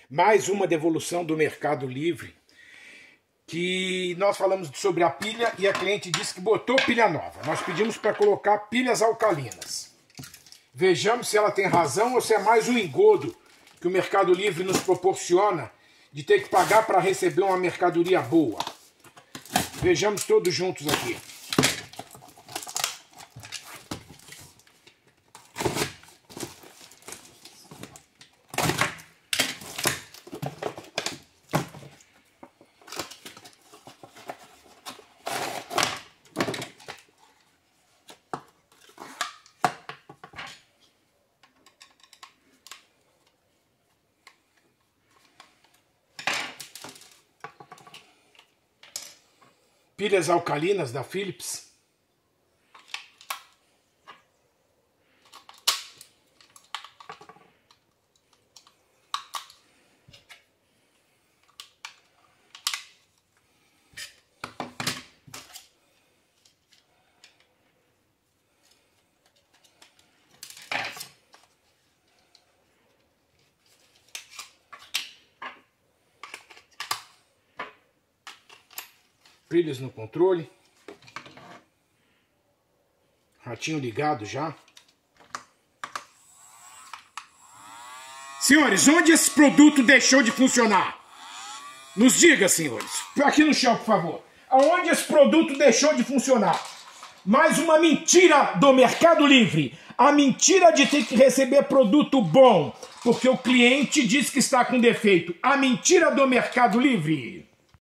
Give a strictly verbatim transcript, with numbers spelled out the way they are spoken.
mais uma devolução do Mercado Livre, que nós falamos sobre a pilha e a cliente disse que botou pilha nova. Nós pedimos para colocar pilhas alcalinas. Vejamos se ela tem razão ou se é mais um engodo que o Mercado Livre nos proporciona de ter que pagar para receber uma mercadoria boa. Vejamos todos juntos aqui. Pilhas alcalinas da Philips. Pilhas no controle. Ratinho ligado já. Senhores, onde esse produto deixou de funcionar? Nos diga, senhores. Aqui no chão, por favor. Aonde esse produto deixou de funcionar? Mais uma mentira do Mercado Livre. A mentira de ter que receber produto bom, porque o cliente diz que está com defeito. A mentira do Mercado Livre.